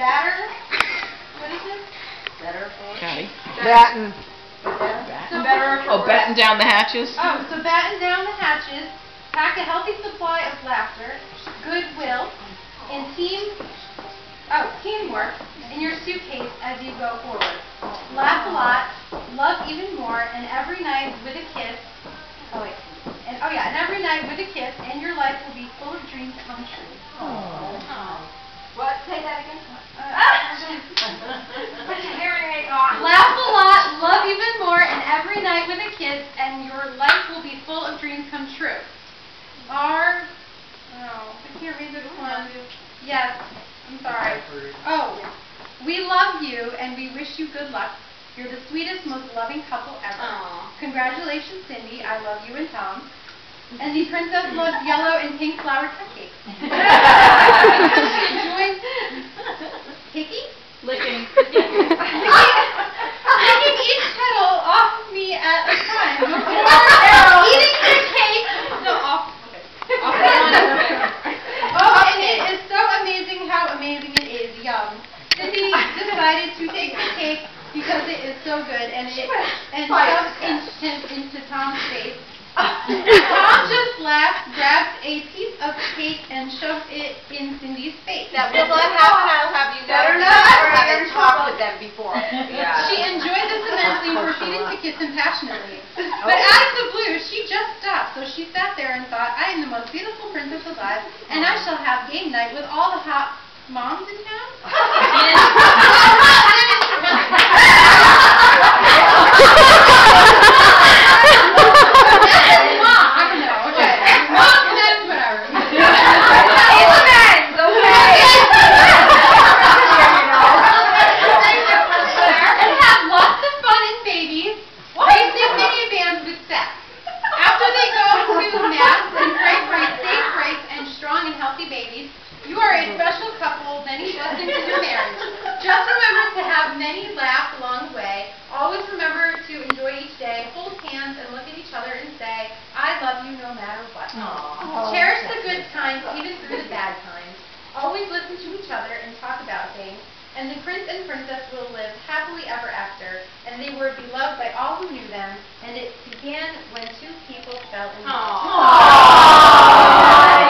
batter. What is it? Better. Patty. Batten. Batten down the hatches. Oh, so batten down the hatches. Pack a healthy supply of laughter, goodwill, and teamwork in your suitcase as you go forward. Laugh a lot, love even more, and every night with a kiss. And every night with a kiss, and your life will be full of dreams come true. What? Say that again. Put your hearing aid on. Laugh a lot, love even more, and every night with a kiss, and your life will be full of dreams come true. I can't read this one. Yes, I'm sorry. Oh, we love you, and we wish you good luck. You're the sweetest, most loving couple ever. Aww. Congratulations, Cindy. I love you and Tom. And the princess loves yellow and pink flower cupcakes. Enjoy picking? Licking. Licking each petal off of me at a time. Eating your cake. No, off. Okay. Off the one. Oh, and it is so amazing how amazing it is. Yum. Cindy decided to take the cake because it is so good, and shoved into Tom's face. Tom just laughed, grabbed a piece of cake, and shoved it in Cindy's face. That will not happen. I'll have you know. I haven't talked with them before. Yeah. She enjoyed this immensely and proceeded to kiss him passionately. But out of the blue, she just stopped. So she sat there and thought, I am the most beautiful princess alive, and I shall have game night with all the hot moms in town. You are a special couple, many blessings in your marriage. Just remember to have many laughs along the way. Always remember to enjoy each day, hold hands, and look at each other and say, I love you no matter what. Aww. Cherish the good times, even through the bad times. Always listen to each other and talk about things. And the prince and princess will live happily ever after, and they were beloved by all who knew them, and it began when two people fell in love.